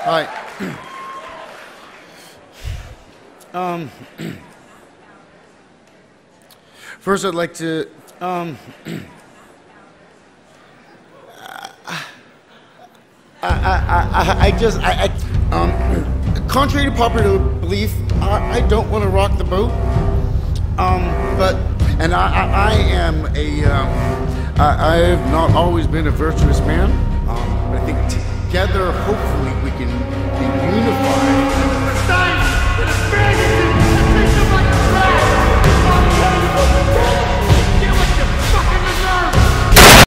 Hi. First, I'd like to. Contrary to popular belief, I don't want to rock the boat. I have not always been a virtuous man. I think together, hopefully,